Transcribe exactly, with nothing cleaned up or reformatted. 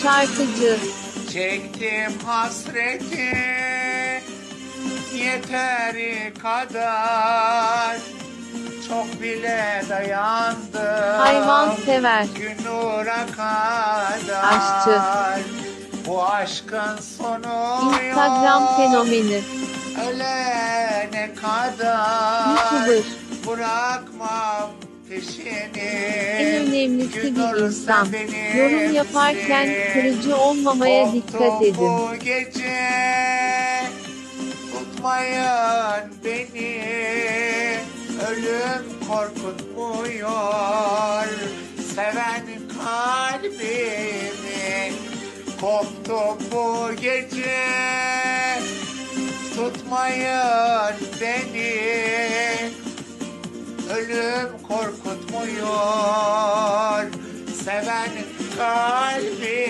şarkıcı. Çektim hasreti yeteri kadar, çok bile dayandım Hayvansever. gün nura kadar. Aşçı. Bu aşkın sonu Instagram yok, fenomeni. ölene kadar YouTuber. bırakmam peşini. En önemlisi Gün bir olursa insan. benimsin. Yorum yaparken kırıcı olmamaya dikkat edin. Bu gece tutmayın beni, ölüm korkutmuyor seven kalbimi. Koptu bu gece, tutmayın beni, ölüm korkutmuyor seven kalbimi.